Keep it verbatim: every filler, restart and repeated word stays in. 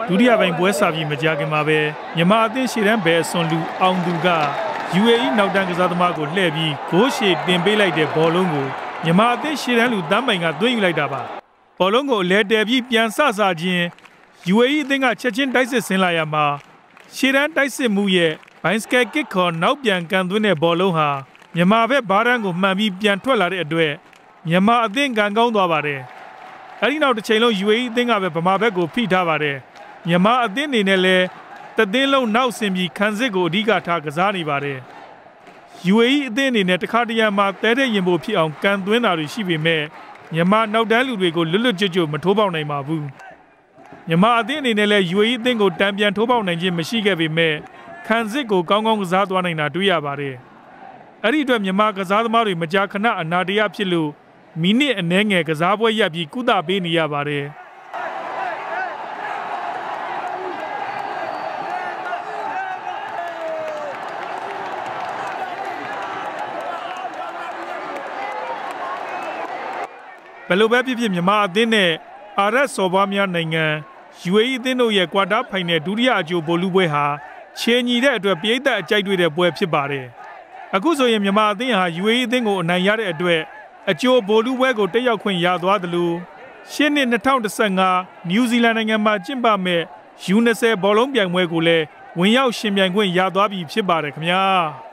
ဒုတိယပိုင်းပွဲစာပြီးမကြခင်မှာပဲမြန်မာအသင်းရှေ့တန်းဘယ်အစွန်လူအောင်သူက ယူ အေ အီ နောက်တန်းကစားသမားကိုလှည့်ပြီးဂိုးရှေ့တင်ပေးလိုက်တဲ့ဘောလုံးကိုမြန်မာအသင်းရှေ့တန်းလူတန်းပိုင်ကသွင်းယူလိုက်တာပါဘောလုံးကိုအလဲတဲပြီးပြန်ဆဆခြင်း ယူ အေ အီ အသင်းကချက်ချင်းတိုက်စစ်ဆင်းလာရမှာရှေ့တန်းတိုက်စစ်မှုရဲ့ဘိုင်းစကယ်ကစ်ခေါ်နောက်ပြန်ကန်သွင်းတဲ့ဘောလုံးဟာမြန်မာဘက်ဘားတန်းကိုမှန်ပြီးပြန်ထွက်လာတဲ့အတွက်မြန်မာအသင်းကန်ကောင်းသွားပါတယ်အဲဒီနောက်တစ်ချိန်လုံး ယူ အေ အီ အသင်းကပဲဗမာဘက်ကိုဖိထားပါတယ်မြန်မာအသင်းအနေနဲ့လည်းတသင်းလုံးနောက်ဆင်ပြီးခံစစ်ကိုအဓိကထားကစားနေပါတယ်ယူ အေ အီ အသင်းအနေနဲ့တခါတရံမှာတဲတဲ့ရင်ပိုဖြစ်အောင်ကန်သွင်းတာတွေရှိပေမဲ့မြန်မာနောက်တန်းလူတွေကိုလွတ်လွတ်ကျွတ်ကျွတ်မထိုးပေါက်နိုင်ပါဘူးမြန်မာအသင်းအနေနဲ့လည်း ယူ အေ အီ အသင်းကိုတံပြန်ထိုးပေါက်နိုင်ခြင်းမရှိခဲ့ပေမဲ့ခံစစ်ကိုကောင်းကောင်းကစားသွားနိုင်တာတွေ့ရပါတယ်အဲ့ဒီအတွက်မြန်မာကစားသမားတွေမကြာခဏအနာတရဖြစ်လို့မိနစ်အနည်းငယ်ကစားပွဲရပ်ပြီးကုသပေးနေရပါတယ်ဘယ်လိုပဲဖြစ်ဖြစ်မြန်မာအသင်းနဲ့အာရပ်စော်ဘွားများနိုင်ငံ ယူ အေ အီ အသင်းတို့ရဲ့ကွာတာဖိုင်နယ်ဒုတိယအကြိုဗိုလ်လုပွဲဟာချေညီတဲ့အတွက်ပြည်သက်အကြိုက်တွေ့တဲ့ပွဲဖြစ်ပါတယ်အခုဆိုရင်မြန်မာအသင်းဟာ ယူ အေ အီ အသင်းကိုအနိုင်ရတဲ့အတွက်အကြိုဗိုလ်လုပွဲကိုတက်ရောက်ခွင့်ရသွားသလိုရှေ့နှစ်၂၀၁၅နယူးဇီလန်နိုင်ငံမှာကျင်းပမဲ့ ယူ ၂၀ ဘောလုံးပြိုင်ပွဲကိုလည်းဝင်ရောက်ရှင်ပြိုင်ခွင့်ရသွားပြီဖြစ်ပါတယ်ခင်ဗျာ